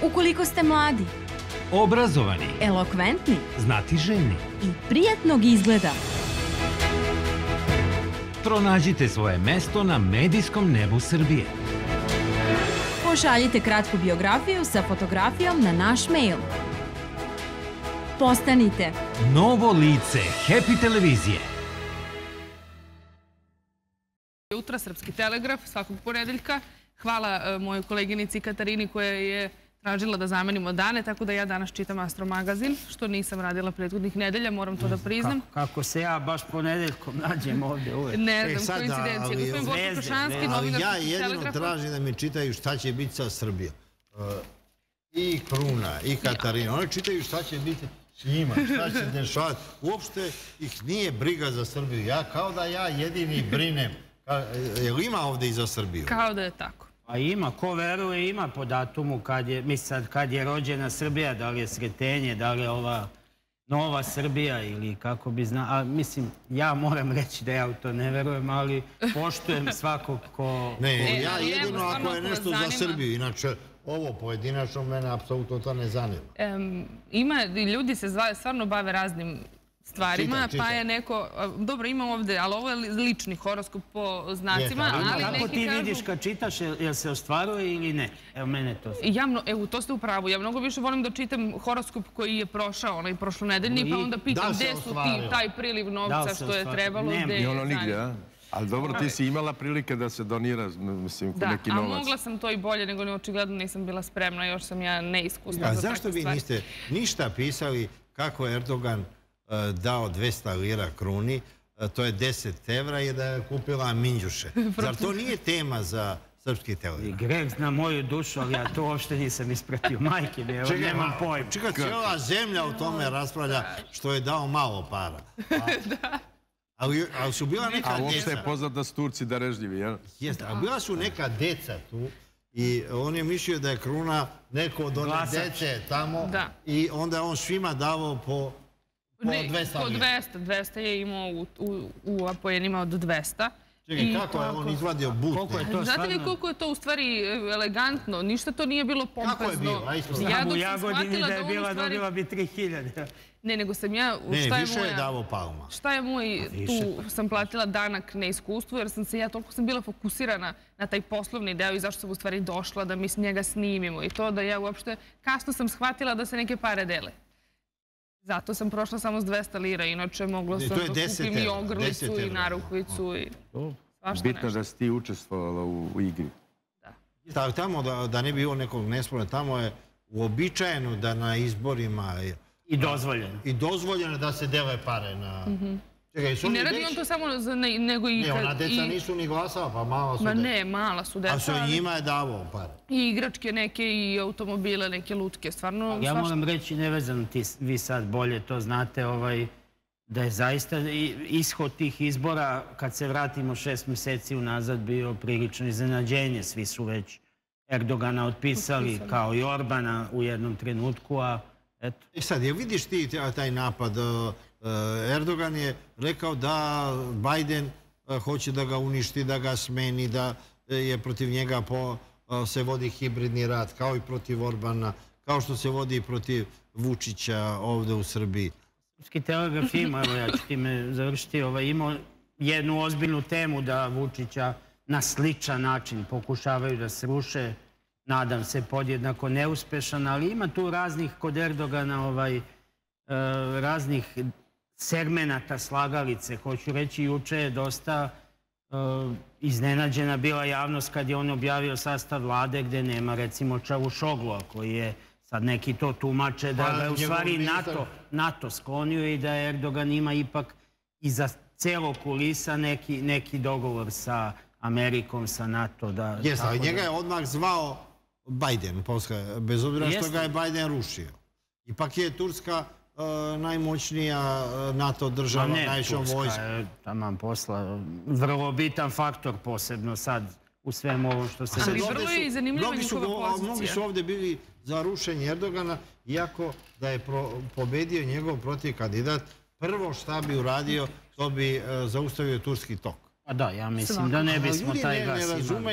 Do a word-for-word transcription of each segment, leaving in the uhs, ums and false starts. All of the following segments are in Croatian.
Ukoliko ste mladi, obrazovani, elokventni, znatiželjni i prijatnog izgleda, pronađite svoje mesto na medijskom nebu Srbije. Pošaljite kratku biografiju sa fotografijom na naš mail. Postanite novo lice Happy televizije. Jutro, Srpski telegraf, svakog ponedeljka. Hvala mojoj koleginici Katarini koja je tražila da zamenimo dane, tako da ja danas čitam Astro magazin, što nisam radila prethodnih nedelja, moram to da priznam. Kako se ja baš ponedeljkom nađem ovdje uvek. Ne znam, koincidencija. Gospodin Boško Košanski, novinar ja Srpskog jedino telegrafa. tražim da mi čitaju šta će biti sa Srbijom. I Kruna, i Katarina. Oni čitaju šta će biti s njima, šta će dešavati. Uopšte ih nije briga za Srbiju. Ja kao da ja jedini brinem. Jel ima ovdje i za Srbiju? Kao da je tako. A ima, ko veruje, ima po datumu kad je, mislim sad, kad je rođena Srbija, da li je Sretenje, da li je ova nova Srbija ili kako bi zna... A mislim, ja moram reći da ja u to ne verujem, ali poštujem svakog ko... Ne, ja jedino ako je nešto za Srbiju, inače ovo pojedinačno mene apsolutno to ne zanima. Ima, ljudi se stvarno bave raznim stvarima, pa je neko... Dobro, imam ovdje, ali ovo je lični horoskop po znacima, ali neki kažu... Kako ti vidiš kad čitaš, jel se ostvaruje ili ne? Evo, mene to... Evo, to ste u pravu. Ja mnogo više volim da čitam horoskop koji je prošao, onaj prošlonedeljni, pa onda pitam gde su ti, taj priliv novca što je trebalo, gde je... I ono nigdje, a? Ali dobro, ti si imala prilike da se donira, mislim, neki novac. Da, a mogla sam to i bolje, nego očigledno nisam bila spremna, još sam ja neiskusna za takve stvari. A zašto vi niste ništa pisali kako je Erdogan dao dvesta lira Kruni, to je deset evra i da je kupila minđuše. Zar to nije tema za Srpski telegraf? Greh na moju dušu, ali ja to uopšte nisam ispratio. Majke, nemam pojma. Čekaj, cijela zemlja o tome raspravlja što je dao malo para. Ali su bila neka deca... A uopšte je poznat da su Turci darežljivi, jel? Jeste, a bila su neka deca tu i on je mislio da je Kruna neko od one dece tamo i onda je on svima davao po... Ne, po dvesta. dvesta je imao u apojenima od dvesta. Čekaj, kako je on izvadio bute? Znate li koliko je to u stvari elegantno? Ništa to nije bilo pompezno. Kako je bilo? U Jagodini da je bila, dobila bi tri hiljade. Ne, nego sam ja... Ne, više je davo Palma. Šta je moj, tu sam platila danak neiskustvu, jer sam se ja toliko sam bila fokusirana na taj poslovni deo i zašto sam u stvari došla da mi s njega snimimo. I to da ja uopšte kasno sam shvatila da se neke pare dele. Zato sam prošla samo s dvesta lira, inače mogla sam da kupim i ogrlicu i narukvicu i svašta nešto. Bitno da si ti učestvovala u igri. Da. Tamo, da ne bi bilo nekog nesporna, tamo je uobičajeno da na izborima... I dozvoljeno. I dozvoljeno da se dele pare na... I ne radi on to samo nego i... Ne, ona deca nisu ni glasala, pa mala su deca. Ma ne, mala su deca. A što njima je davao pare. I igračke neke i automobile, neke lutke, stvarno... Ja moram reći, nevezano ti, vi sad bolje to znate, da je zaista ishod tih izbora, kad se vratimo šest mjeseci unazad, bio prilično iznenađenje. Svi su već Erdogana otpisali, kao i Orbana u jednom trenutku, a eto. I sad, jel vidiš ti taj napad? Erdogan je rekao da Biden hoće da ga uništi, da ga smeni, da je protiv njega se vodi hibridni rat, kao i protiv Orbana, kao što se vodi protiv Vučića ovdje u Srbiji. Srpski telegraf ima, evo ja ću time završiti, imao jednu ozbiljnu temu da Vučića na sličan način pokušavaju da sruše, nadam se podjednako neuspešan, ali ima tu raznih kod Erdogana raznih segmenata slagalice. Hoću reći, juče je dosta iznenađena bila javnost kad je on objavio sastav vlade gde nema recimo Čavušoglua koji je sad neki to tumače da ga je u stvari NATO sklonio i da Erdogan ima ipak iza celog kulisa neki dogovor sa Amerikom, sa NATO. Jeste, ali njega je odmah zvao Biden, bez obzira što ga je Biden rušio. Ipak je Turska najmoćnija NATO država, najvišom vojskom. Turska je taman posla vrlo bitan faktor, posebno sad u svemu ovo što se... Ali vrlo je i zanimljiva njihova pozicija. Mnogi su ovdje bili za rušenje Erdogana, iako da je pobedio njegov protiv kandidat, prvo šta bi uradio, to bi zaustavio turski tok. A da, ja mislim da ne bismo taj gas imali. Ljudi ne razumeju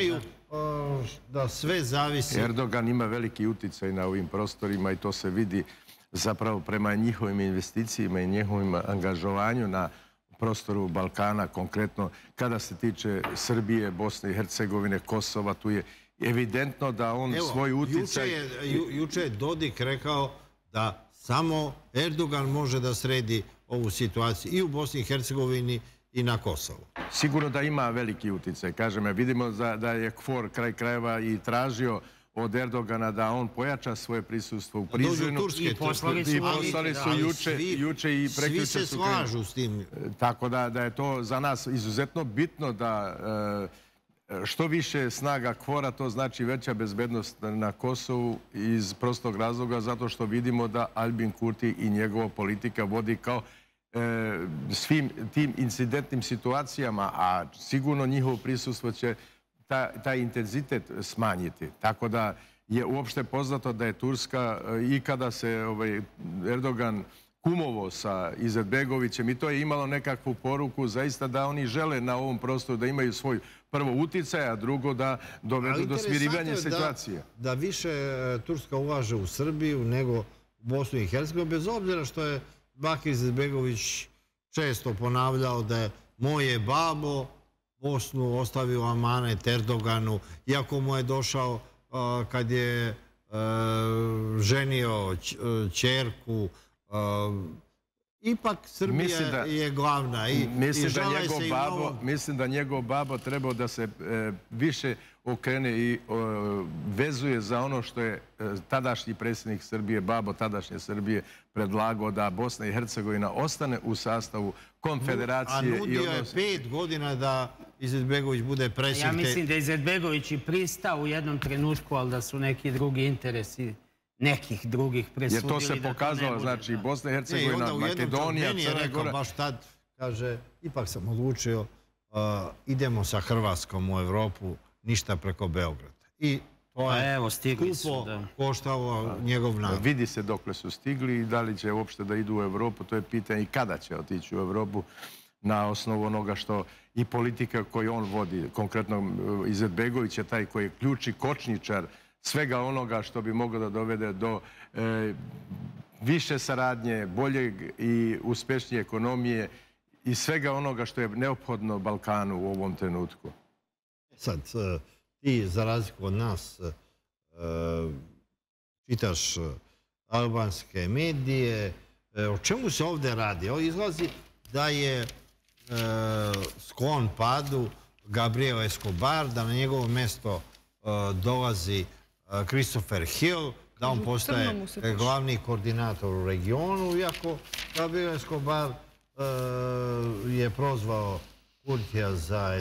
da sve zavisi... Erdogan ima veliki uticaj na ovim prostorima i to se vidi zapravo prema njihovim investicijama i njihovim angažovanju na prostoru Balkana, konkretno kada se tiče Srbije, Bosne i Hercegovine, Kosova, tu je evidentno da on svoj uticaj... Juče je Dodik rekao da samo Erdogan može da sredi ovu situaciju i u Bosni i Hercegovini i na Kosovu. Sigurno da ima veliki uticaj. Kažem, vidimo da je KFOR kraj krajeva i tražio od Erdogana da on pojača svoje prisustvo u Prizrenu. I poslali su juče i prekjuče su... Svi se slažu s tim. Tako da je to za nas izuzetno bitno da što više snaga KFOR-a, to znači veća bezbednost na Kosovu iz prostog razloga zato što vidimo da Albin Kurti i njegova politika vodi kao svim tim incidentnim situacijama, a sigurno njihovo prisustvo će taj intenzitet smanjiti. Tako da je uopšte poznato da je Turska i kada se Erdogan kumovao sa Izetbegovićem i to je imalo nekakvu poruku zaista da oni žele na ovom prostoru da imaju svoj prvo uticaj, a drugo da dovedu do smirivanja situacije. Da više Turska ulaže u Srbiju nego u Bosnu i Hercegovinu, bez obzira što je Bakir Izetbegović često ponavljao da je moje babo Bosnu ostavio amanet Erdoganu, iako mu je došao kad je ženio ćerku. Ipak Srbija je glavna. Mislim da njegov babo trebao da se više okrene i vezuje za ono što je tadašnji predsjednik Srbije, babo tadašnje Srbije, predlagao da Bosna i Hercegovina ostane u sastavu konfederacije. A nudio je pet godina da Izetbegović bude predsjednik. Ja mislim da je Izetbegović i pristao u jednom trenutku, ali da su neki drugi interesi nekih drugih presudili. Jer to se pokazalo, znači Bosna i Hercegovina, Makedonija, Crna Gora. Baš tad, kaže, ipak sam odlučio, idemo sa Hrvatskom u Evropu, ništa preko Beograda. I to je skupo koštalo njegov narod. Vidi se dokle su stigli i da li će uopšte da idu u Evropu, to je pitanje i kada će otići u Evropu na osnovu onoga što i politika koju on vodi. Konkretno Izetbegović je taj koji je ključni kočničar svega onoga što bi moglo da dovede do više saradnje, boljeg i uspešnije ekonomije i svega onoga što je neophodno Balkanu u ovom trenutku. Sad, ti za razliku od nas čitaš albanske medije. O čemu se ovdje radi? Ovo izlazi da je sklon padu Gabriel Escobar, da na njegovo mesto dolazi Christopher Hill, da on postaje glavni koordinator u regionu, iako Gabriel Escobar je prozvao Kurtija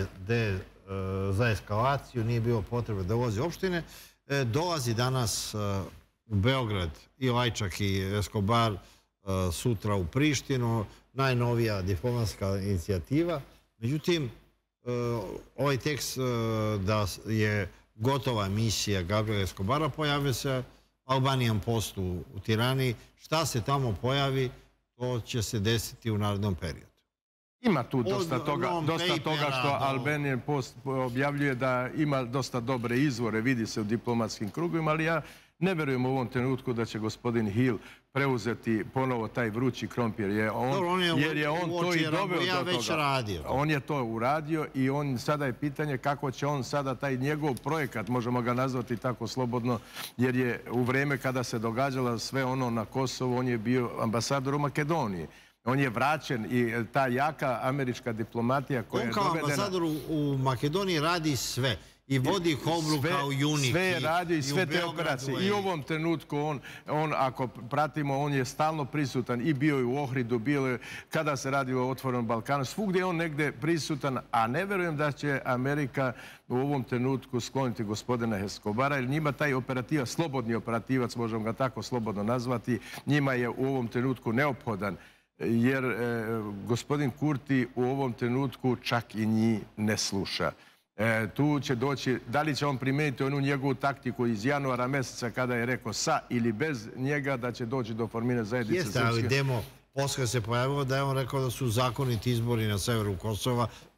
za eskalaciju, nije bilo potrebe da ulazi u opštine. Dolazi danas u Beograd i Lajčak i Escobar, sutra u Prištinu, najnovija diplomatska inicijativa. Međutim, ovaj tekst da je gotova misija Gabriela Escobara pojavio se Albanian Postu u Tirani. Šta se tamo pojavi, to će se desiti u narednom periodu. Ima tu dosta toga što Albanian Post objavljuje da ima dosta dobre izvore, vidi se u diplomatskim krugovima, ali ja ne verujem u ovom trenutku da će gospodin Hill preuzeti ponovo taj vrući krompir, jer je on to i doveo do toga. On je to uradio i sada je pitanje kako će on sada taj njegov projekat, možemo ga nazvati tako slobodno, jer je u vreme kada se događalo sve ono na Kosovu, on je bio ambasador u Makedoniji. On je vraćen i ta jaka američka diplomatija koja je dovedena... On kao ambasador u Makedoniji radi sve. I vodi Hobru kao Unity. Sve je radio i sve te operacije. I u ovom trenutku on, ako pratimo, on je stalno prisutan i bio je u Ohridu, bio je kada se radi o Otvorenom Balkanu. Svugdje je on negde prisutan, a ne verujem da će Amerika u ovom trenutku skloniti gospodina Escobara, jer njima taj operativac, slobodni operativac, možemo ga tako slobodno nazvati, njima je u ovom trenutku neophodan, jer gospodin Kurti u ovom trenutku čak i njih ne sluša. Tu će doći, da li će on primeniti onu njegovu taktiku iz januara meseca kada je rekao sa ili bez njega da će doći do formiranja zajednice Jeste, ali demo, posle se pojavilo da je on rekao da su zakoniti izbori na severu Kosova,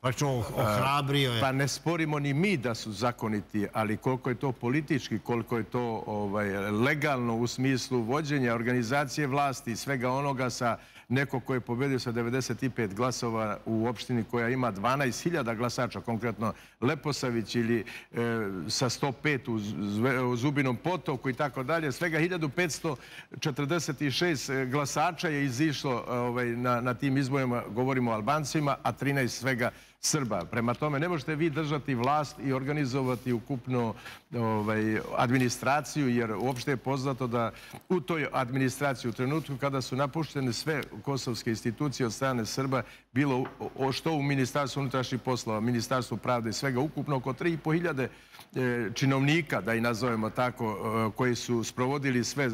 praktično ohrabrio je. Pa ne sporimo ni mi da su zakoniti, ali koliko je to politički, koliko je to legalno u smislu vođenja organizacije vlasti i svega onoga sa neko ko je pobedio sa devedeset pet glasova u opštini koja ima dvanaest hiljada glasača, konkretno Leposavić, ili sa sto pet u Zubinom Potoku i tako dalje. Svega hiljadu petsto četrdeset šest glasača je izišlo na tim izborima, govorimo o Albancima, a trinaest svega Srba. Prema tome, ne možete vi držati vlast i organizovati ukupno administraciju, jer uopšte je poznato da u toj administraciji, u trenutku kada su napuštene sve kosovske institucije od strane Srba, bilo što u Ministarstvu unutrašnjih poslova, Ministarstvu pravde i svega, ukupno oko tri i po hiljade činovnika, da i nazovemo tako, koji su sprovodili sve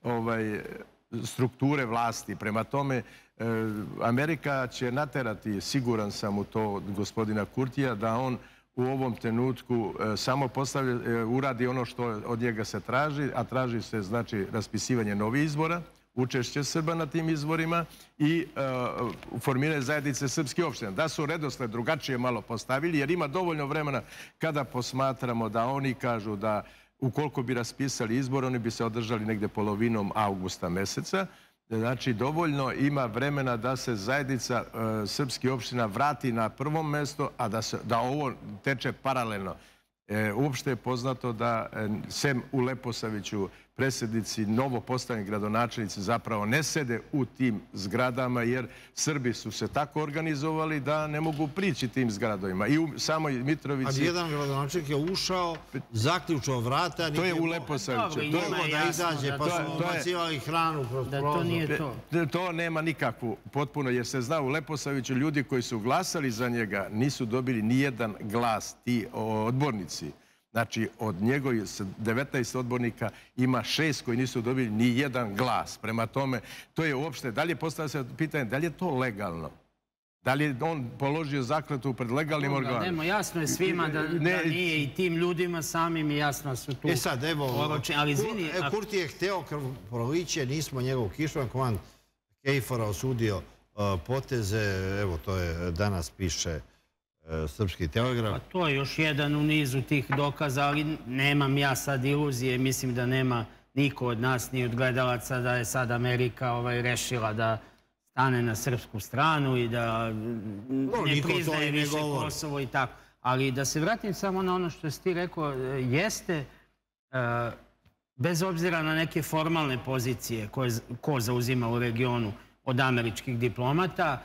strukture vlasti. Prema tome, Amerika će naterati, siguran sam u to, gospodina Kurtija, da on u ovom trenutku samo uradi ono što od njega se traži, a traži se, znači, raspisivanje novih izbora, učešće Srba na tim izborima i formiranje zajednice srpskih opština. Da su redosled drugačije malo postavili, jer ima dovoljno vremena kada posmatramo da oni kažu da ukoliko bi raspisali izbor, oni bi se održali negde polovinom avgusta meseca. Znači, dovoljno ima vremena da se zajednica srpskih opština vrati na prvo mesto, a da ovo teče paralelno. Uopšte je poznato da sem u Leposaviću predsjednici, novo postavljeni gradonačelnici zapravo ne sede u tim zgradama, jer Srbi su se tako organizovali da ne mogu prići tim zgradovima. I u samoj Mitrovici... A jedan gradonačelnik je ušao, zaključao vrata... To je u Leposaviću. Da izađe, pa su ubacivali hranu kroz prozor. Da to nije to. To nema nikakvu potpuno, jer se zna u Leposaviću ljudi koji su glasali za njega nisu dobili ni jedan glas, ti odbornici. Znači, od njegovih devetnaest odbornika ima šest koji nisu dobili ni jedan glas. Prema tome, to je uopšte, da li je postavljeno se pitanje, da li je to legalno? Da li je on položio zakletvu pred legalnim organom? Nemo, jasno je svima da nije i tim ljudima samim i jasno su tu. E sad, evo, Kurti je hteo krvoproliće, nismo njegov kišman, komand Kejfora osudio poteze, evo to je danas piše Srpski telegraf. Pa to je još jedan u nizu tih dokaza, ali nemam ja sad iluzije. Mislim da nema niko od nas, ni od gledalaca, da je sad Amerika rešila da stane na srpsku stranu i da ne priznaje više Kosovo i tako. Ali da se vratim samo na ono što si ti rekao, jeste, bez obzira na neke formalne pozicije ko zauzima u regionu od američkih diplomata,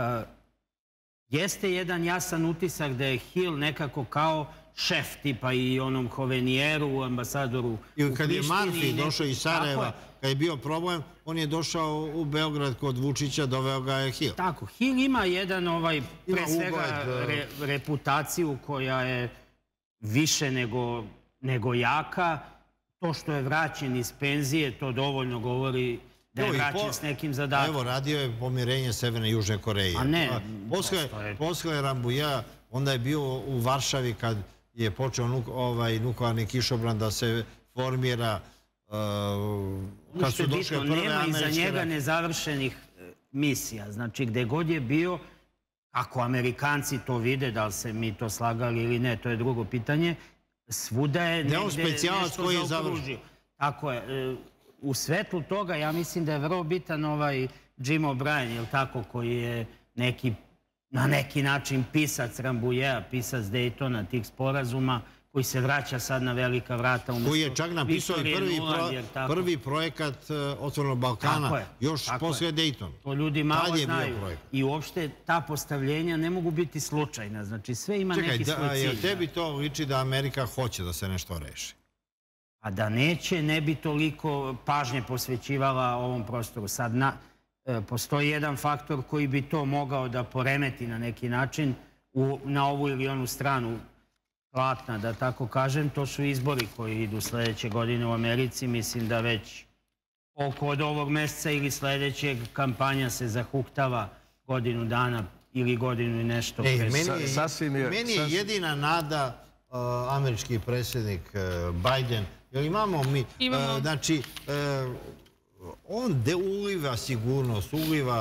jeste jedan jasan utisak da je Hill nekako kao šef, tipa i onom Hovenijeru, ambasadoru u Prištini. I kad je Marfi došao iz Sarajeva, kad je bio problem, on je došao u Beograd kod Vučića, doveo ga je Hill. Tako, Hill ima jedan, pre svega, reputaciju koja je više nego jaka. To što je vraćen iz penzije, to dovoljno govori da je vraćen s nekim zadatkom. Evo, radio je pomirenje Severne i Južne Koreje. A ne. Posle Rambuja, onda je bio u Varšavi kad je počeo nuklearni kišobran da se formira, kad su došle prve američke... Nema iza njega nezavršenih misija. Znači, gde god je bio, ako Amerikanci to vide, da li se mi to slagali ili ne, to je drugo pitanje, svuda je negde nešto zaokružio. Tako je. U svetlu toga, ja mislim da je vrlo bitan ovaj Jim O'Brien, koji je na neki način pisac Rambujeja, pisac Daytona, tih sporazuma, koji se vraća sad na velika vrata. Koji je čak napisao i prvi projekat Otvorenog Balkana, još posle Daytona. To ljudi malo znaju. I uopšte ta postavljenja ne mogu biti slučajna. Znači, sve ima neki svoj cilj. Čekaj, tebi to liči da Amerika hoće da se nešto reši? A da neće, ne bi toliko pažnje posvećivala ovom prostoru. Sad postoji jedan faktor koji bi to mogao da poremeti na neki način na ovu ili onu stranu platna, da tako kažem. To su izbori koji idu sledeće godine u Americi. Mislim da već oko od ovog meseca ili sledećeg kampanja se zahuktava godinu dana ili godinu i nešto. Meni je jedina nada američki predsjednik Biden. Jer imamo mi, znači, on uliva sigurnost, uliva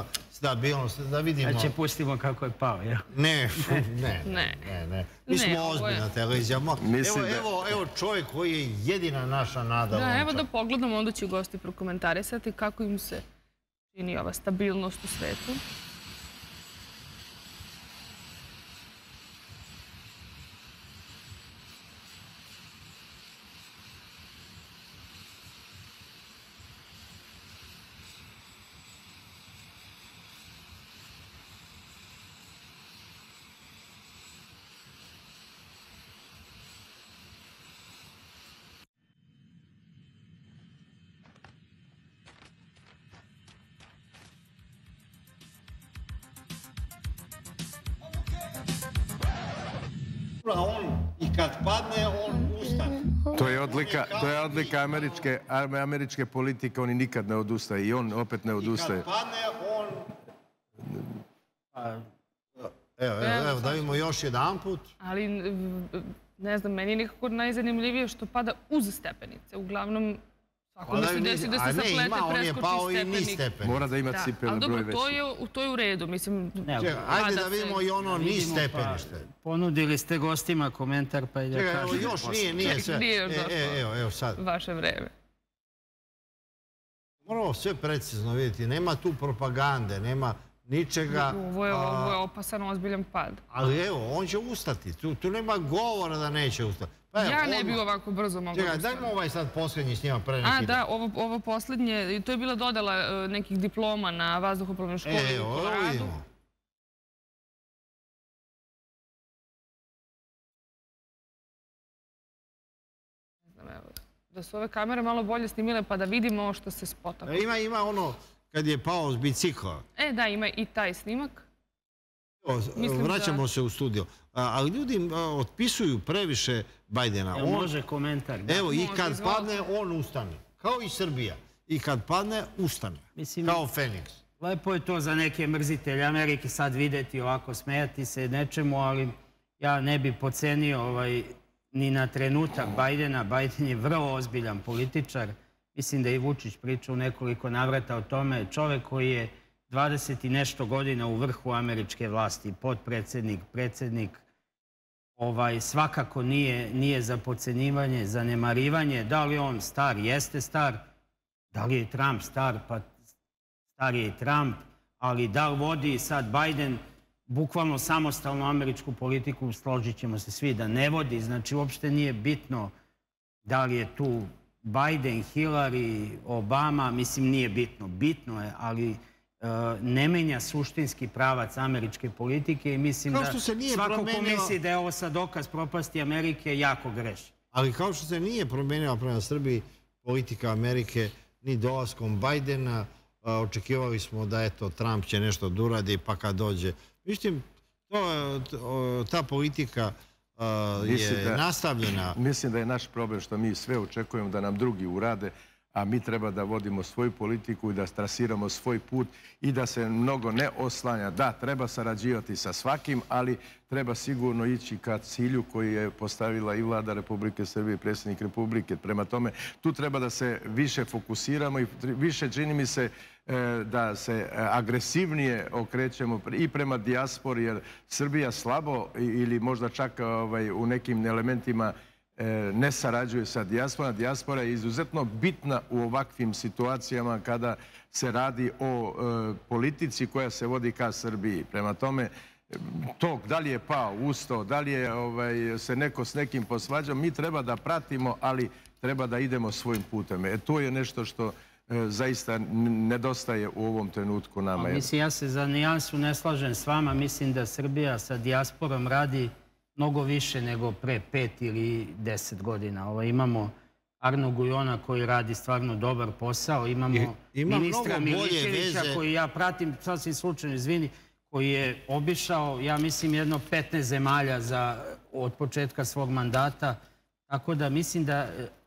Stabilnost, da vidimo... Da će pustimo kako je pao, ja? Ne, ne, ne, ne. Mi smo ozbiljna televizija. Evo čovjek koji je jedina naša nada. Da, evo da pogledamo, onda će gosti prokomentarisati kako im se čini ova stabilnost u svetu. On i kad padne, on ustane. To je odlika, to je odlika američke, američke politike, oni nikad ne odustaju i on opet ne odustaje. I kad padne, on... Evo, evo, da vidimo još jedan put. Ali, ne znam, meni je nekako najzanimljivije što pada uz stepenice. Uglavnom, svako mi se desi da se saplete, preskoči stepenik. Mora da ima cipele broj veći. Ali dobro, to je u redu, mislim... Ajde da vidimo i ono niz stepenište. Ponudili ste gostima komentar, pa i da kažem. Čekaj, još nije, nije sve. Evo, evo sad. Vaše vreme. Moramo sve precizno vidjeti. Nema tu propagande, nema ničega... Ovo je opasan, ozbiljan pad. Ali evo, on će ustati. Tu nema govora da neće ustati. Ja ne bi ovako brzo mogla ustati. Čekaj, dajmo ovaj sad posljednji s njima pre neki... A, da, ovo posljednje, to je bila dodala nekih diploma na vazduhoplovnoj školi u Koloradu. Evo, vidimo. Da su ove kamere malo bolje snimile pa da vidimo ovo što se spotaka. Ima ono kad je pao s bicikla. E, da, ima i taj snimak. Vraćamo se u studio. Ali ljudi otpisuju previše Bajdena. Može komentar. Evo, i kad padne, on ustane. Kao i Srbija. I kad padne, ustane. Kao Feniks. Lepo je to za neke mrzitelje Amerike sad videti ovako, smejati se nečemu, ali ja ne bi pocenio ni na trenutak Bajdena. Bajden je vrlo ozbiljan političar. Mislim da je i Vučić pričao nekoliko navrata o tome. Čovek koji je dvadeset i nešto godina u vrhu američke vlasti, podpredsednik, predsednik, svakako nije za podcenjivanje, zanemarivanje. Da li on star? Jeste star. Da li je Trump star? Pa star je i Trump. Ali da li vodi sad Bajden bukvalno samostalnu američku politiku, složit ćemo se svi da ne vodi. Znači, uopšte nije bitno da li je tu Bajden, Hillary, Obama. Mislim, nije bitno. Bitno je, ali ne menja suštinski pravac američke politike i mislim da svako ko misli da je ovo sad dokaz propasti Amerike jako greši. Ali kao što se nije promenila prema Srbiji politika Amerike ni dolaskom Bajdena, očekivali smo da eto Trump će nešto da uradi pa kad dođe. Mislim, ta politika je nastavljena. Mislim da je naš problem što mi sve očekujemo da nam drugi urade, a mi treba da vodimo svoju politiku i da trasiramo svoj put i da se mnogo ne oslanja. Da, treba sarađivati sa svakim, ali treba sigurno ići ka cilju koji je postavila i vlada Republike Srbije i predsjednik Republike. Prema tome, tu treba da se više fokusiramo i više čini mi se da se agresivnije okrećemo i prema dijaspori, jer Srbija slabo ili možda čak u nekim elementima ne sarađuje sa dijasporom. Dijaspora je izuzetno bitna u ovakvim situacijama kada se radi o politici koja se vodi ka Srbiji. Prema tome, to da li je pao, ustao, da li je se neko s nekim posvađao, mi treba da pratimo, ali treba da idemo svojim putem. E, to je nešto što zaista nedostaje u ovom trenutku nama. Mislim, ja se za nijansu ne slažem s vama. Mislim da Srbija sa dijasporom radi mnogo više nego pre pet ili deset godina. Imamo Arno Gujona koji radi stvarno dobar posao. Imamo ministra Milićevića koji ja pratim sasvim slučajno, izvini, koji je obišao, ja mislim, jedno petnaest zemalja od početka svog mandata. Tako da mislim da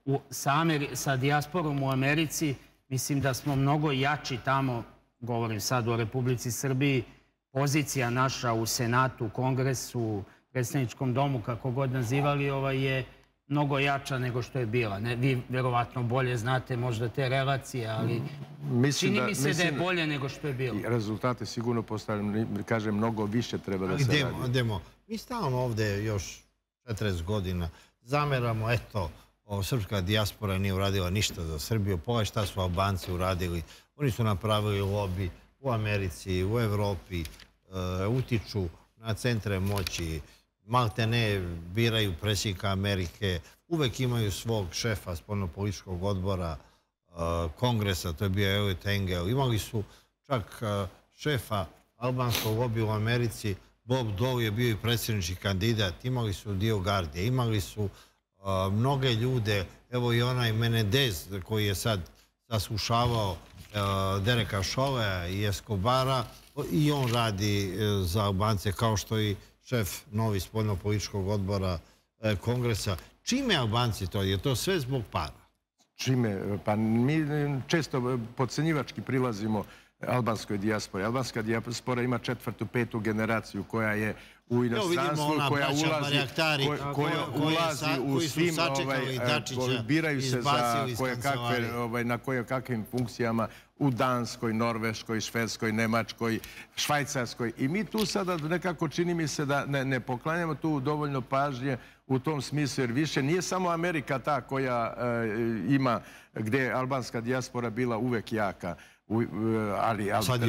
sa dijasporom u Americi mislim da smo mnogo jači tamo, govorim sad o Republici Srbiji, pozicija naša u Senatu, u Kongresu, predsjedničkom domu, kako god nazivali, je mnogo jača nego što je bila. Vi verovatno bolje znate možda te relacije, ali čini mi se da je bolje nego što je bilo. Rezultate sigurno postavljam, kažem, mnogo više treba da se radi. Ali demo, mi stalno ovde još četrdeset godina zameramo, eto, srpska dijaspora nije uradila ništa za Srbiju, pogledaj šta su Albanci uradili. Oni su napravili lobi u Americi, u Evropi, utiču na centre moći, malte ne biraju predsjednika Amerike, uvek imaju svog šefa spoljnopolitičkog odbora kongresa, to je bio Eliot Engel. Imali su čak šefa albanskog lobija u Americi, Bob Dole je bio i predsjednički kandidat, imali su dio gardije, imali su mnoge ljude, evo i onaj Menendez koji je sad saslušavao Dereka Šolea i Escobara, i on radi za Albance kao što i šef novi spoljnopolitičkog odbora kongresa. Čime Albanci to? Je to sve zbog para? Čime? Pa mi često podcenjivački prilazimo albanskoj dijaspori. Albanska dijaspora ima četvrtu, petu generaciju koja je u inostranstvu, koja ulazi u svim, biraju se na kakvim funkcijama u Danskoj, Norveškoj, Švedskoj, Nemačkoj, Švajcarskoj. I mi tu sada nekako čini mi se da ne poklanjamo tu dovoljno pažnje u tom smislu, jer više nije samo Amerika ta koja ima, gde je albanska dijaspora bila uvek jaka. Ali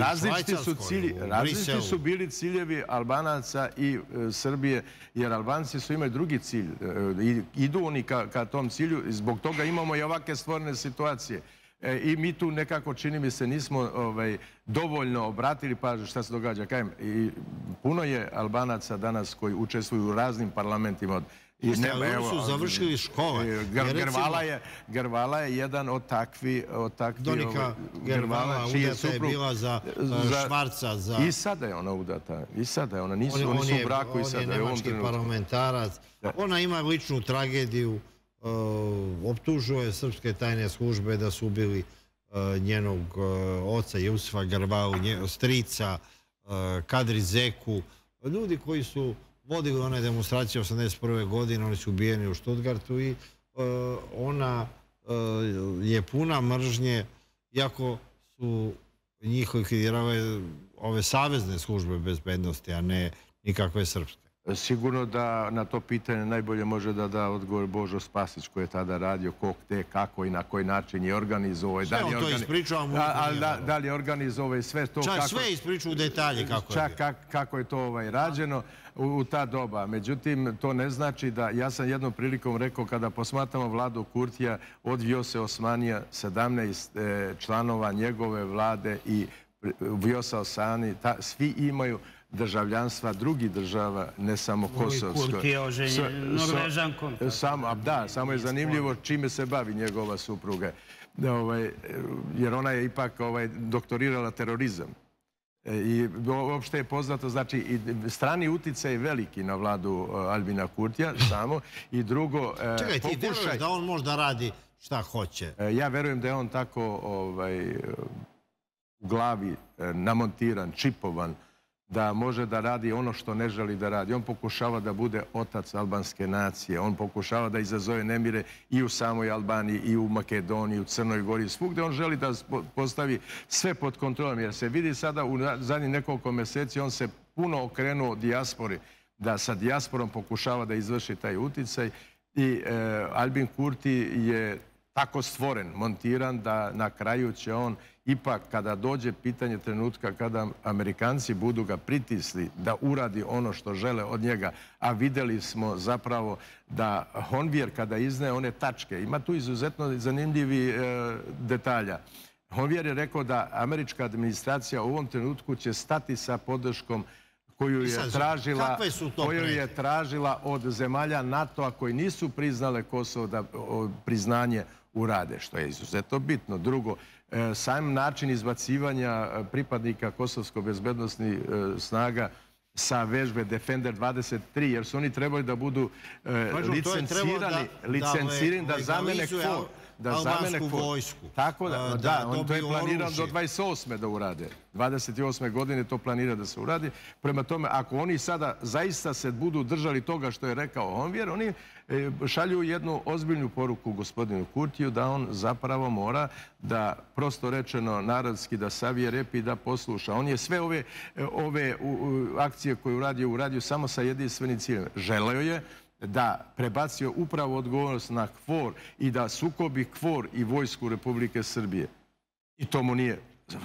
različiti su bili ciljevi Albanaca i Srbije, jer Albanci su imali drugi cilj. Idu oni ka tom cilju i zbog toga imamo i ovakve stvorene situacije. I mi tu nekako, čini mi se, nismo dovoljno obratili pažnju šta se događa. Puno je Albanaca danas koji učestvuju u raznim parlamentima. Oni su završili škole. Gervala je jedan od takvi... Donika Gervala udata je bila za Švarca. I sada je ona udata. I sada je ona. Nisu u braku i sada. On je nemački parlamentarac. Ona ima ličnu tragediju. Optužuje srpske tajne službe da su ubili njenog oca Jusufa Gervalu, strica, Kadri Zeku. Ljudi koji su vodili one demonstracije osamdeset prve godine, oni su ubijeni u Stuttgartu i ona je puna mržnje, iako su njihovi kreirale ove savezne službe bezbednosti, a ne nikakve srpske. Sigurno da na to pitanje najbolje može da da odgovor Božo Spasić koji je tada radio ko, gde, kako i na koji način je organizovao. Sve on to ispričao. Da li je organizovao i sve to. Čak sve ispričao u detalje kako je bio. Čak kako je to rađeno u ta doba. Međutim, to ne znači da, ja sam jednom prilikom rekao, kada posmatramo vladu Kurtija od Vjose Osmanija, sedamnaest članova njegove vlade i Vjosa Osmani, svi imaju državljanstva drugih država, ne samo kosovsko. Kurti je oženjen Norvežankom. Da, samo je zanimljivo čime se bavi njegova supruga. Jer ona je ipak doktorirala terorizam. I uopšte je poznato, znači, strani uticaj je veliki na vladu Albina Kurtija, samo. I drugo... Čekaj, ti veruješ da on možda radi šta hoće? Ja verujem da je on tako u glavi namontiran, čipovan, da može da radi ono što ne želi da radi. On pokušava da bude otac albanske nacije. On pokušava da izazove nemire i u samoj Albaniji, i u Makedoniji, u Crnoj Gori. Svugde on želi da postavi sve pod kontrolom. Jer se vidi sada u zadnjih nekoliko meseci on se puno okrenuo dijaspori. Da sa dijasporom pokušava da izvrši taj uticaj. I Albin Kurti je tako stvoren, montiran, da na kraju će on ipak, kada dođe pitanje trenutka kada Amerikanci budu ga pritisli da uradi ono što žele od njega, a videli smo zapravo da Honvijer kada izne one tačke, ima tu izuzetno zanimljivi detalja. Honvijer je rekao da američka administracija u ovom trenutku će stati sa podrškom koju je tražila od zemalja NATO-a koji nisu priznale Kosovo da priznanje urade, što je izuzetno bitno. Drugo, sam način izbacivanja pripadnika kosovsko-bezbednostnih snaga sa vežbe Defender dvadeset tri, jer su oni trebali da budu licencirani da zamene KFOR. da zamene albansku vojsku. Tako da, da da, on to je dobiju planirano oružje. do dvadeset osme da urade. dvadeset osme godine to planira da se uradi. Prema tome, ako oni sada zaista se budu držali toga što je rekao Honvjer, oni e, šalju jednu ozbiljnu poruku gospodinu Kurtiju da on zapravo mora da, prosto rečeno narodski, da savije rep i da posluša. On je sve ove, ove u, u, akcije koje uradio, uradio samo sa jedinstvenim ciljem. Želeo je da prebacio upravo odgovornost na KFOR i da sukobi KFOR i vojsku Republike Srbije. I to mu nije...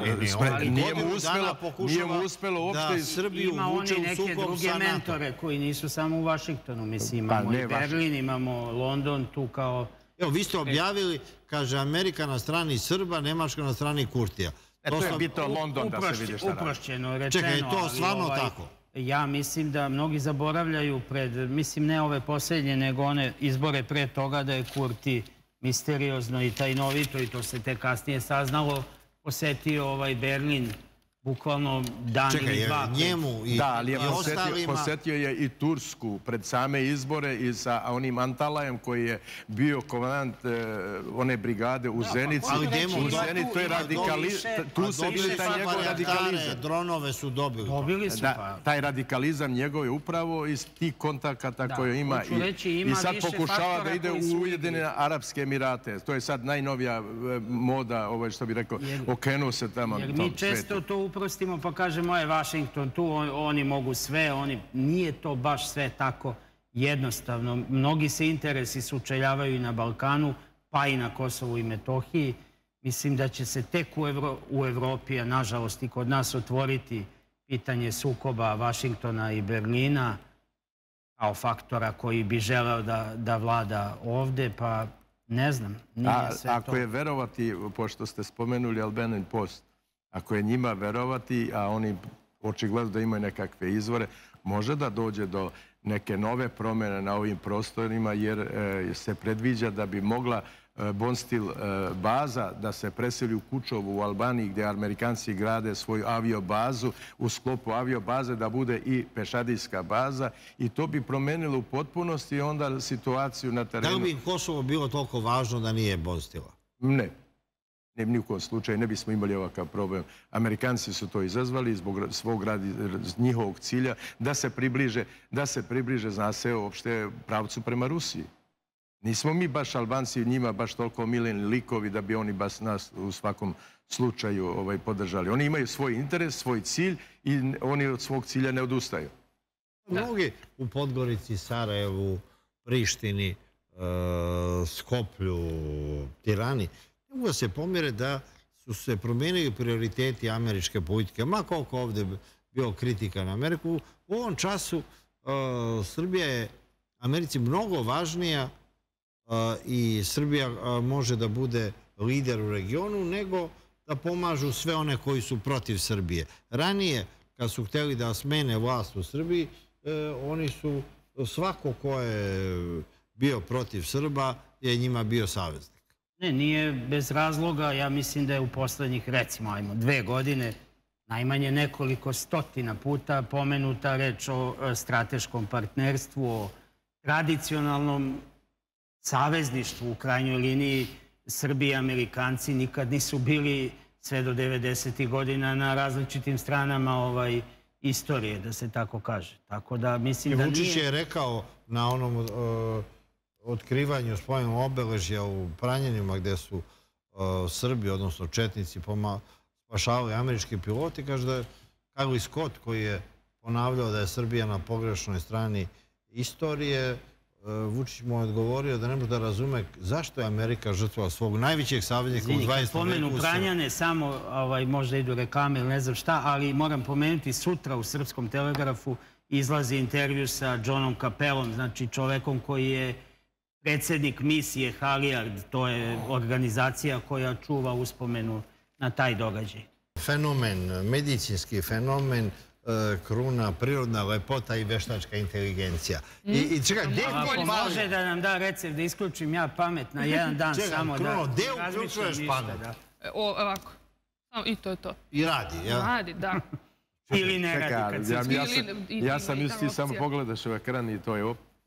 Nije mu uspelo, nije mu uspelo uopšte... Da Srbiju ima vuče oni u neke sukob druge sa NATO. mentore koji nisu samo u Vašingtonu. Mislim, imamo i Berlin, imamo London tu kao... Evo, vi ste objavili, kaže, Amerika na strani Srba, Nemačka na strani Kurtija. E, to je bitno London da se vidi šta radi. Uprošćeno rečeno. Čekaj, je to stvarno tako? Ja mislim da mnogi zaboravljaju pred, mislim ne ove posljednje, nego one izbore pre toga da je Kurti misteriozno i tajnovito, i to se te kasnije saznalo, posetio ovaj Berlin bukvalno dan Čekaj, ili dva. Čekaj, njemu i, da, ali je i posetio, ostalima... posetio je i Tursku pred same izbore i sa onim Antalajem koji je bio komandant e, one brigade u Zenici. Ali demo, u Zenici, to je radikalizam. Tu se vidi taj njegov radikalizam. Dronove su dobili. Dobili su, da, pa. taj radikalizam njegov je upravo iz tih kontakata da, koje ima. I, reći, ima i sad pokušava da ide u Ujedinjene Arapske Emirate. To je sad najnovija moda, ovo što bi rekao, okrenuo se tamo. Jer mi često to uprostimo pa kažemo je Washington tu, on, oni mogu sve, oni... Nije to baš sve tako jednostavno. Mnogi se interesi sučeljavaju i na Balkanu, pa i na Kosovu i Metohiji. Mislim da će se tek u, Evro... u Evropi, a nažalost i kod nas, otvoriti pitanje sukoba Vašingtona i Berlina kao faktora koji bi želeo da, da vlada ovde, pa ne znam. Nije a, sve ako to... je verovati, pošto ste spomenuli Albanian Post, ako je njima verovati, a oni očigledno da imaju nekakve izvore, može da dođe do neke nove promjene na ovim prostorima, jer e, se predviđa da bi mogla e, Bonstil e, baza da se preseli u Kučovu u Albaniji, gdje Amerikanci grade svoju aviobazu, u sklopu aviobaze da bude i pešadijska baza, i to bi promenilo u potpunosti onda situaciju na terenu. Da li bi Kosovo bilo toliko važno da nije Bonstila? Ne. Ne, ni u kojem slučaju ne bismo imali ovakav problem. Amerikanci su to izazvali zbog svog radi, njihovog cilja da se približe, da se približe, zna se, uopšte pravcu prema Rusiji. Nismo mi baš Albanci njima baš toliko miljeni likovi da bi oni baš nas u svakom slučaju ovaj, podržali. Oni imaju svoj interes, svoj cilj i oni od svog cilja ne odustaju. Mnogi u Podgorici, Sarajevu, Prištini, Skoplju, Tirani, mogu da se pomire da su se promijenili prioriteti američke politike. Ma koliko ovdje bio kritika na Ameriku, u ovom času uh, Srbija je Americi mnogo važnija uh, i Srbija uh, može da bude lider u regionu nego da pomažu sve one koji su protiv Srbije. Ranije, kad su htjeli da smene vlast u Srbiji, uh, oni su, svako ko je bio protiv Srba je njima bio saveznik. Ne, nije bez razloga. Ja mislim da je u poslednjih, recimo, ajmo, dve godine najmanje nekoliko stotina puta pomenuta reč o strateškom partnerstvu, o tradicionalnom savezništvu. U krajnjoj liniji Srbi i Amerikanci nikad nisu bili sve do devedesetih godina na različitim stranama ovaj, istorije, da se tako kaže. Tako da mislim da nije... Vučić je rekao na onom... Uh... otkrivanju spomenom obeležja u Pranjanima gdje su uh, Srbi, odnosno Četnici, spašavali američki piloti, kaže da je Karli Scott, koji je ponavljao da je Srbija na pogrešnoj strani istorije, uh, Vučić mu je odgovorio da ne može da razume zašto je Amerika žrtva svog najvećeg saveznika u dvadesetom veku. Pomenu Pranjane, samo ovaj, možda idu reklame ili ne znam šta, ali moram pomenuti sutra u Srpskom telegrafu izlazi intervju sa Johnom Capellom, znači čovekom koji je predsjednik misije Halijard, to je organizacija koja čuva uspomenu na taj događaj. Fenomen, medicinski fenomen, kruna, prirodna lepota i veštačka inteligencija. I, i čekaj, gdje Ako može da nam da recept da isključim ja pamet na jedan dan čekaj, samo Kruno, da... gdje uključuješ pamet? O, ovako. I to je to. I radi, ja? Radi, da. Ili ne radi kad se... Ja sam isti, samo pogledaš u ekran i to je op.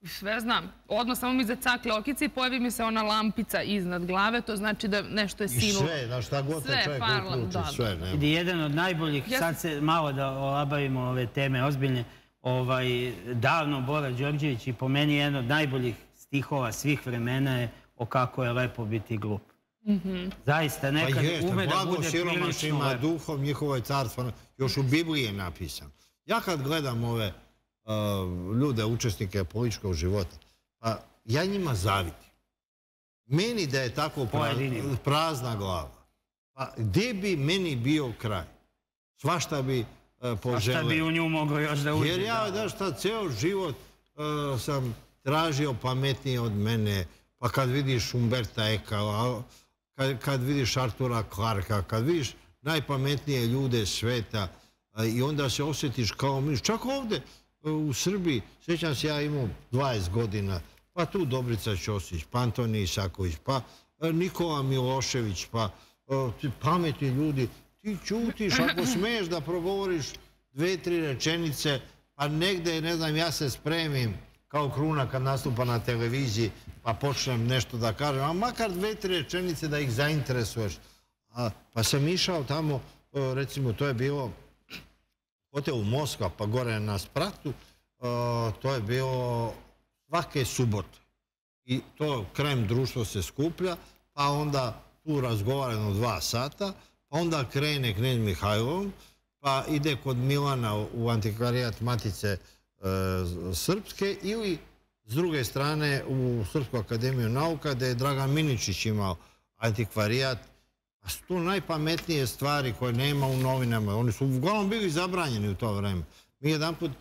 Sve znam. Odmah samo mi zacakle okice i pojavi mi se ona lampica iznad glave, to znači da nešto je I sinulo. sve, na šta god te čovjek uključi, sve. nema. Vidi, jedan od najboljih, sad se malo da olabavimo ove teme ozbiljne, ovaj, davno Bora Đorđević i po meni jedan od najboljih stihova svih vremena je o kako je lepo biti glup. Zaista, nekad Pa jeste, ume da blago bude prilično siromašnima lepo. duhom, njihovo je carstvo, još u Bibliji je napisan. Ja kad gledam ove uh, ljude, učesnike političkog života, pa ja njima zavidim. Meni da je tako pra- prazna glava, pa gdje bi meni bio kraj? Svašta bi uh, poželeo. A šta bi u nju mogao još da uđe? Jer ja, da šta, ceo život uh, sam tražio pametnije od mene, pa kad vidiš Umberta Eka, kad, kad vidiš Artura Clarka, kad vidiš najpametnije ljude sveta a, i onda se osjetiš kao miš. Čak ovdje u Srbiji, sjećam se, ja imao dvadeset godina, pa tu Dobrica Ćosić, pa Antonij Isaković, pa a, Nikola Milošević, pa a, ti pametni ljudi, ti čutiš, ako smiješ da progovoriš dve, tri rečenice, pa negde, ne znam, ja se spremim kao Kruna kad nastupa na televiziji, pa počnem nešto da kažem, a makar dve, tri rečenice da ih zainteresuješ. A, pa sam išao tamo, recimo, to je bilo hotel u Moskva, pa gore na Spratu, a, to je bilo svake subote. I to krajem društvo se skuplja, pa onda tu razgovarano dva sata, pa onda krene knez Mihajlov, pa ide kod Milana u antikvarijat Matice e, Srpske ili s druge strane u Srpsku akademiju nauka gdje je Dragan Miničić imao antikvarijat. A su to najpametnije stvari koje nema u novinama. Oni su uglavnom bili zabranjeni u to vreme. Mi jedan put e,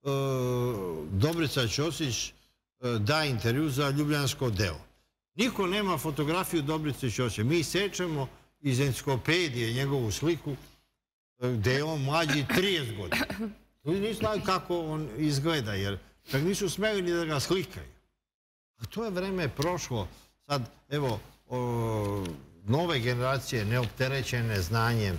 Dobrica Ćosić e, da intervju za Ljubljansko delo. Niko nema fotografiju Dobrice Ćosića. Mi sečemo iz enciklopedije njegovu sliku gdje je on mlađi trideset godina. Ljudi nisu znali kako on izgleda, jer čak nisu smeli ni da ga slikaju. A to je vreme prošlo. Sad, evo, o, nove generacije neopterećene znanjem,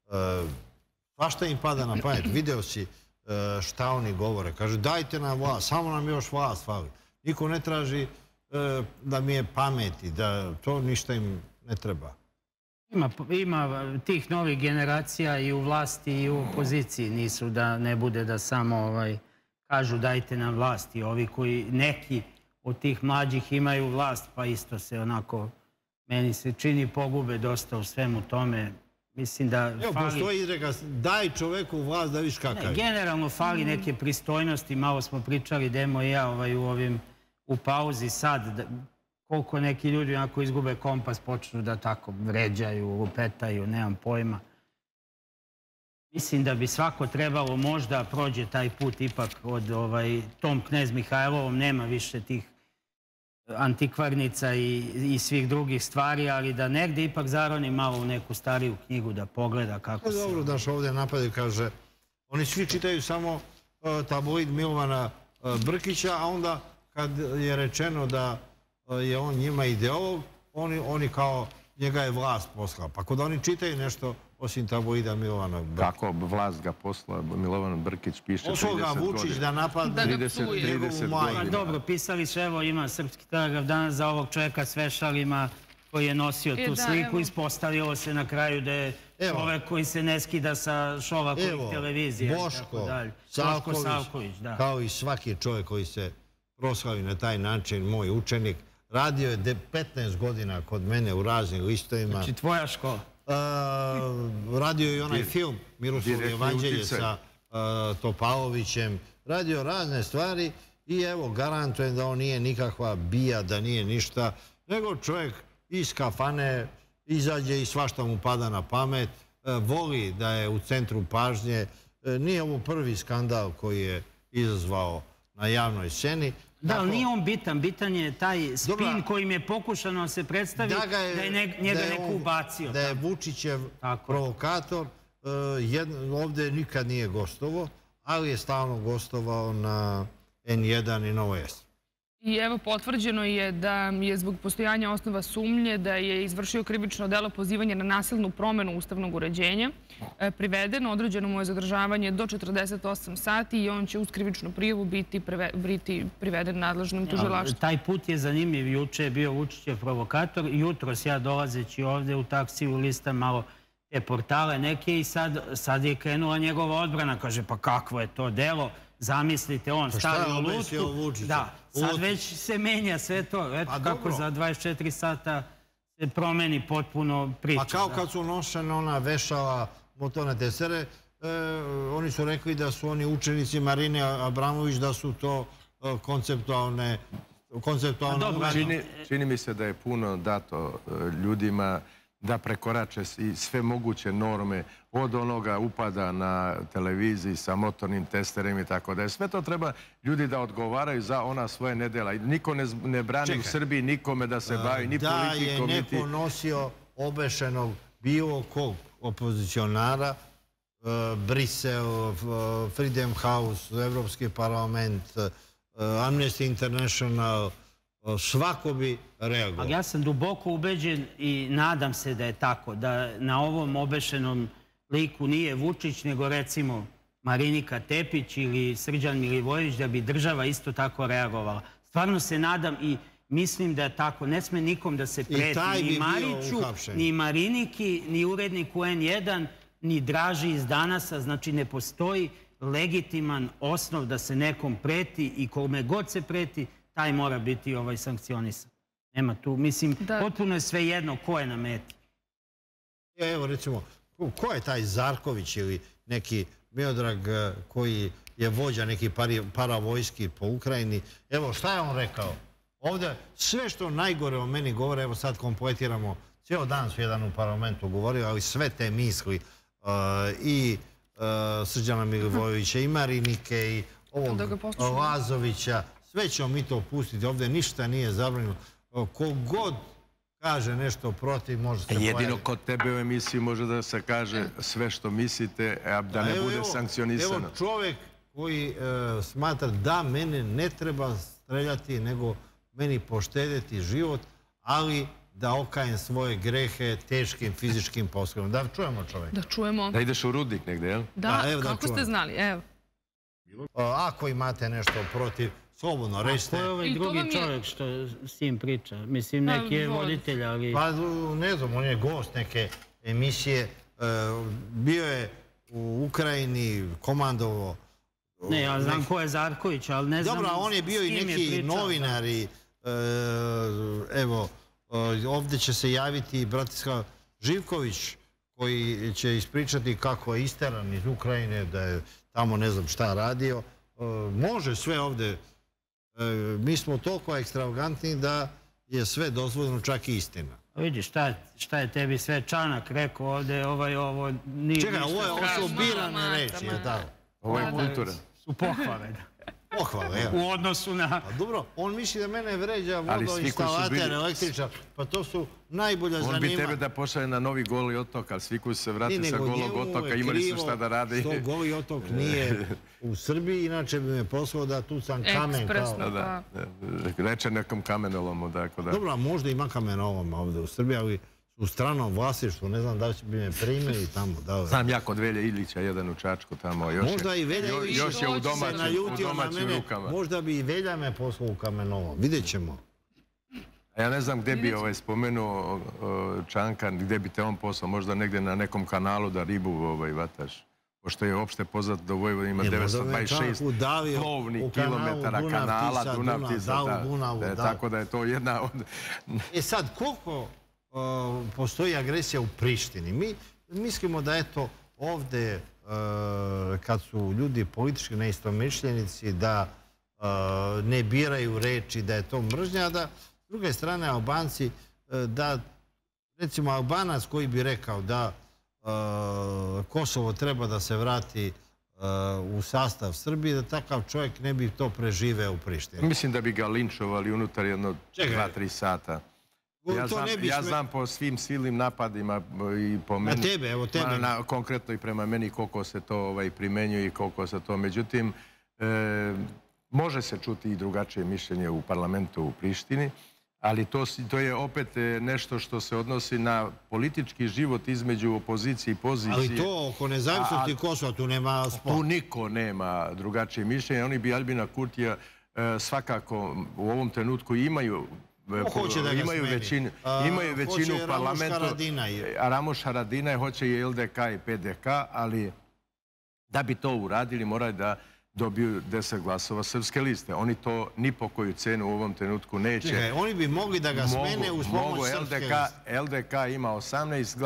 svašta im pada na pamet. Video si e, šta oni govore. Kažu, dajte nam vlast, samo nam još vlast fali. Niko ne traži e, da mi je pameti, da to ništa im ne treba. Ima, ima tih novih generacija i u vlasti i u opoziciji. Nisu da ne bude da samo ovaj, kažu dajte nam vlast. I ovi koji neki od tih mlađih imaju vlast, pa isto se onako, meni se čini, pogube dosta u svemu tome. Mislim da Evo, fali... postoji izreka, daj čoveku vlast da viš kakav. Ne, generalno fali neke pristojnosti. Malo smo pričali, Demo i ja, ovaj, u, ovim, u pauzi sad, da, koliko neki ljudi onako izgube kompas, počnu da tako vređaju, lupetaju, nemam pojma. Mislim da bi svako trebalo možda prođe taj put ipak od ovaj, tom knez Mihajlovom, nema više tih antikvarnica i, i svih drugih stvari, ali da negdje ipak zaroni malo u neku stariju knjigu da pogleda kako se... Dobro, daš ovdje napade, kaže, oni svi čitaju samo uh, tabloid Milovana uh, Brkića, a onda kad je rečeno da je on njima ideolog, oni, oni kao njega je vlast poslala. Pa kod oni čitaju nešto osim tabloida Milovana Brkića. Kako vlast ga poslala, Milovan Brkić piše trideset godina. Poslao ga Vučić da napadne njegovu majku. Dobro, pisali su, evo ima Srpski telegraf danas za ovog čovjeka s vešalima koji je nosio tu sliku. Ispostavilo se na kraju da je čovjek koji se ne skida sa Šolakovih televizija. Boško Savković, kao i svaki čovjek koji se proslavi na taj način, moj učenik, radio je petnaest godina kod mene u raznim listovima. Znači tvoja škola? Radio je i onaj film Miroslav Evanđelje sa Topalovićem. Radio razne stvari i evo, garantujem da on nije nikakva bija, da nije ništa, nego čovjek iz kafane izađe i svašta mu pada na pamet, voli da je u centru pažnje. Nije ovo prvi skandal koji je izazvao na javnoj sceni. Da, ali nije on bitan. Bitan je taj spin kojim je pokušano se predstaviti da je njega neko ubacio. Da je Vučićev provokator. Ovdje nikad nije gostovo, ali je stalno gostovao na en jedan i Nova S. I evo, potvrđeno je da je zbog postojanja osnova sumnje da je izvršio krivično delo pozivanja na nasilnu promenu ustavnog uređenja. Priveden, određeno mu je zadržavanje do četrdeset osam sati i on će uz krivičnu prijavu biti priveden nadležnom tužilaštvu. Taj put je zanimljiv. Juče je bio Vučićev provokator. Jutros ja dolazeći ovde u taksiju listam malo te portale neke i sad je krenula njegova odbrana. Kaže, pa kakvo je to delo? Zamislite, on stavio lutku. Da, sad već se menja sve to. Eto kako za dvadeset četiri sata se promeni potpuno priča. A kao kad su nošene ona vešala motorne testere, oni su rekli da su oni učenici Marine Abramović, da su to konceptualne uradnje. Čini mi se da je puno dato ljudima da prekorače i sve moguće norme od onoga upada na televiziji sa motornim testerima i tako da je. Sve to treba ljudi da odgovaraju za ona svoje nedjela. Niko ne brani u Srbiji nikome da se bavi ni politikom. Da je neko nosio obešenog bilo kog opozicionara, Brisel, Freedom House, Evropski parlament, Amnesty International, svako bi reagovao. Ja sam duboko ubeđen i nadam se da je tako, da na ovom obešenom liku nije Vučić, nego recimo Marinika Tepić ili Srđan Milivojević, da bi država isto tako reagovala. Stvarno se nadam i mislim da je tako. Ne sme nikom da se preti, ni Mariću, ni Mariniki, ni uredniku en jedan, ni Draži iz Danasa. Znači ne postoji legitiman osnov da se nekom preti i kome god se preti, taj mora biti sankcionisan. Nema tu, mislim, potpuno je sve jedno ko je na meti. Evo, recimo, ko je taj Zarković ili neki Miodrag koji je vođa neki paravojski po Ukrajini? Evo, šta je on rekao? Ovdje sve što najgore o meni govore, evo sad kompletiramo, cijelo dan su jedan u parlamentu govorio, ali sve te misli i Srđana Milivojevića i Marinike i ovog Lazovića, sve ćemo mi to pustiti, ovdje ništa nije zabranjeno. Kogod kaže nešto protiv, može se pojaviti. Jedino kod tebe u emisiji može da se kaže sve što mislite, a da ne bude sankcionisano. Evo čovjek koji smatra da mene ne treba streljati, nego meni poštedjeti život, ali da okajem svoje grehe teškim fizičkim poslovima. Da čujemo čovjek. Da čujemo. Da ideš u rudnik negdje, jel? Da, kako ste znali, evo. Ako imate nešto protiv, slobodno recite. A ko je ovaj drugi čovjek što s tim priča? Mislim, neki je voditelj, ali... Pa ne znam, on je gost neke emisije. Bio je u Ukrajini, komandovo... Ne, ja znam ko je Zarković, ali ne znam s kim je pričao. Dobro, on je bio i neki novinari. Evo, ovdje će se javiti Bratislav Živković, koji će ispričati kako je isteran iz Ukrajine, da je tamo ne znam šta radio. Može sve ovdje. Mi smo toliko ekstravagantni da je sve dozvoljeno, čak i istina. Vidi, šta je tebi sve Čanak rekao ovdje, ovo nije... Čekaj, ovo je osobirane reči, je tako? Ovo je kultura. Su pohvale. Pohvale, evo. U odnosu na... Dobro, on misli da mene vređa vodoinstalater, električar, pa to su najbolja zanima. On bi tebe da pošalje na novi Goli otok, ali svi koji se vrati sa Golog otoka imali su šta da rade. Što Goli otok nije u Srbiji, inače bi me poslao da tu sam kamen. Ekspresno, pa. Reče nekom kamenolomu, tako da. Dobro, a možda ima kamenolom ovdje u Srbiji, ali u stranom vlasništvu, ne znam da li bi me primili tamo. Znam ja kod Velje Ilića, jedan u Čačku tamo. Možda i Velja Ilić još je u domaćim rukama. Možda bi i Velja me poslao u kamenolom. Vidjet ćemo. Ja ne znam gdje bi spomenuo Čanka, gdje bi te on poslao. Možda negdje na nekom kanalu da ribu vataš. Pošto je opšte poznat do Vojvodine ima devetsto dvadeset šest plovnih kilometara kanala, Dunav-Tisa. Tako da je to jedna od... E sad, koliko postoji agresija u Prištini? Mi mislimo da eto ovdje, kad su ljudi politički neistomišljenici, da ne biraju reči, da je to mržnja, da s druge strane Albanci, da recimo Albanac koji bi rekao da Kosovo treba da se vrati u sastav Srbije, da takav čovjek ne bi to preživeo u Prištini. Mislim da bi ga linčovali unutar jedno dva tri sata. Ja znam po svim silnim napadima i po meni... Na tebe, evo tebe. Konkretno i prema meni koliko se to primenjuje i koliko se to... Međutim, može se čuti i drugačije mišljenje u parlamentu u Prištini, ali to, to je opet nešto što se odnosi na politički život između opozicije i pozicije. Ali to oko nezavisnosti Kosova, tu nema spora. Tu niko nema drugačije mišljenje. Oni bi Albina Kurtija svakako u ovom trenutku imaju imaju većinu, imaju većinu u parlamentu. A Ramuš Haradinaj hoće i L D K i P D K, ali da bi to uradili moraju da dobiju deset glasova Srpske liste. Oni to ni po koju cenu u ovom trenutku neće. Čekaj, oni bi mogli da ga smene uz pomoć Srpske liste. L D K ima osamnaest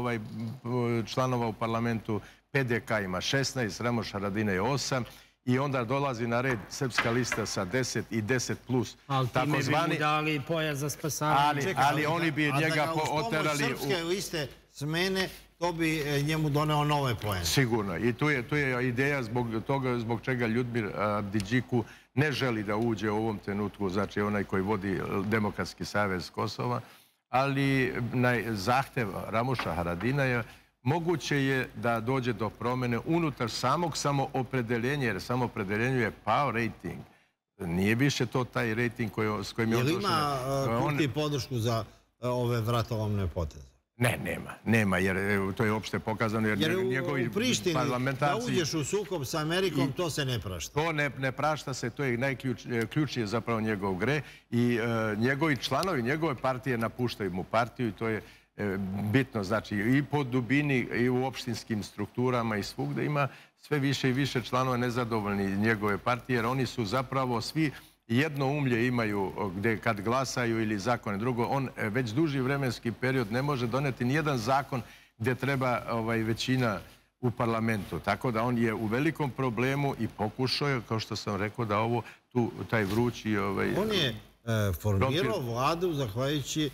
članova u parlamentu, P D K ima šesnaest, Ramuš Haradinaj je osam. I onda dolazi na red Srpska lista sa deset i deset plus. Ali time bi mu dali pojas za spasavanje. Ali oni bi njega oterali... A da ga uz pomoć Srpske liste smene, to bi njemu doneo nove pojene. Sigurno. I tu je ideja zbog toga, zbog čega Ljudmir Abdidžiku ne želi da uđe u ovom trenutku, znači onaj koji vodi Demokratski savez Kosova, ali na zahtev Ramuša Haradinaja moguće je da dođe do promjene unutar samog samoopredeljenja, jer samoopredeljenju je pao rejting. Nije više to taj rejting s kojim je on došao. Je li ima Kurti podršku za ove vratolomne poteze? Ne, nema. Nema, jer to je opšte pokazano. Jer u Prištini da uđeš u sukob sa Amerikom, to se ne prašta. To ne prašta se, to je najključnije zapravo njegov gre. I njegovi članovi, njegove partije napuštaju mu partiju i to je bitno, znači i po dubini i u opštinskim strukturama i svugde ima sve više i više članova nezadovoljni njegove partije, jer oni su zapravo svi jedno umlje imaju gde kad glasaju ili zakone drugo, on već duži vremenski period ne može doneti nijedan zakon gde treba većina u parlamentu. Tako da on je u velikom problemu i pokušao je, kao što sam rekao, da ovo tu, taj vrući... On je formirao vladu zahvaljujući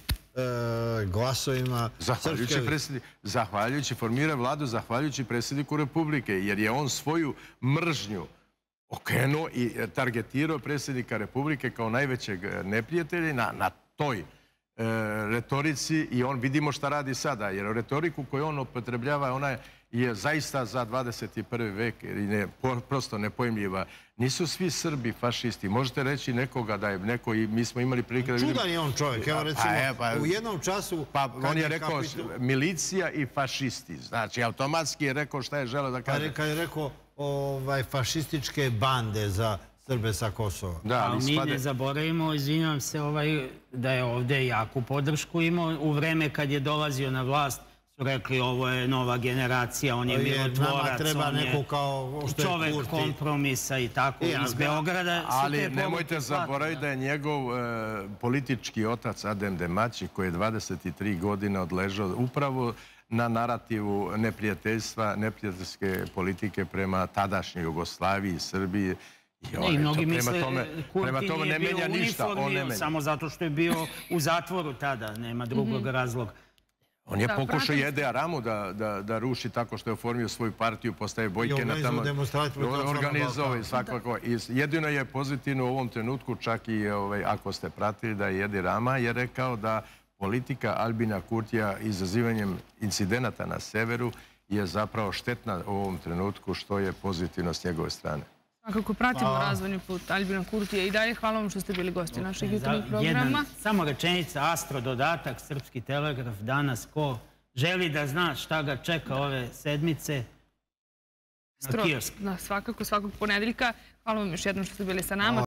glasovima Srpske liste. Zahvaljujući, formira vladu zahvaljujući predsjedniku Republike, jer je on svoju mržnju okrenuo i targetirao predsjednika Republike kao najvećeg neprijatelja na toj retorici i on vidimo šta radi sada, jer retoriku koju on upotrebljava, ona je zaista za dvadeset prvi vek i prosto nepojmljiva. Nisu svi Srbi fašisti. Možete reći nekoga da je neko i mi smo imali prilike da vidimo... Čudan je on čovjek. Evo recimo, u jednom času... Pa on je rekao milicija i fašisti. Znači, automatski je rekao šta je želeo da kaže. Kad je rekao fašističke bande za Srbe sa Kosova. Ali mi ne zaboravimo, izvinjavam se, da je ovdje jaku podršku imao u vreme kad je dolazio na vlast. Su rekli ovo je nova generacija, on je mirotvorac, on je čovek kompromisa i tako iz Beograda. Ali nemojte zaboraviti da je njegov politički otac Adem Demaći, koji je dvadeset tri godine odležao upravo na narativu neprijateljstva, neprijateljske politike prema tadašnjoj Jugoslaviji, Srbiji. I mnogi misle Kurti nije bio u uniformi samo zato što je bio u zatvoru tada, nema drugog razloga. On je pokušao Ede Aramu da ruši tako što je oformio svoju partiju, postaje bojke na tamo. Organizovao i svakako. Jedino je pozitivno u ovom trenutku, čak i ako ste pratili, da je Edi Rama je rekao da politika Albina Kurtija izazivanjem incidenata na severu je zapravo štetna u ovom trenutku, što je pozitivno s njegove strane. Kako pratimo razvojni put Albina Kurtija i dalje, hvala vam što ste bili gosti naših jutrovih programa. Samo rečenica, Astro dodatak, Srpski telegraf, danas ko želi da zna šta ga čeka ove sedmice na kiosku. Svakako, svakog ponedeljka. Hvala vam još jednom što ste bili sa nama.